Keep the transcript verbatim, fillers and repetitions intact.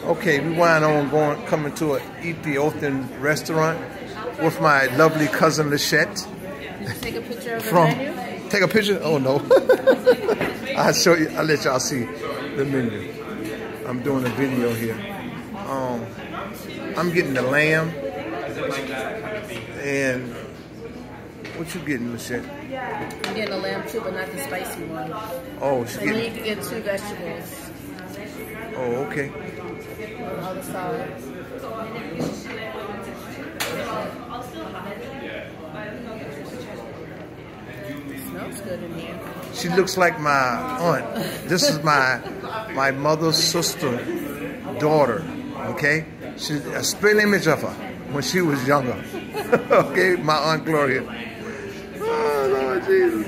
Okay, we wind on going coming to an Ethiopian restaurant with my lovely cousin Lachette. Take a picture of the From, menu? Take a picture? Oh no. I'll show you, I'll let y'all see the menu. I'm doing a video here. Um, I'm getting the lamb. And what you getting, Lachette? I'm getting a lamb too, but not the spicy one. Oh, she's and getting... then you can get two vegetables. Oh, okay. On the other side. It smells good in here. She looks like my aunt. This is my my mother's sister, daughter. Okay, she's a split image of her when she was younger. Okay, my Aunt Gloria. Oh Lord Jesus.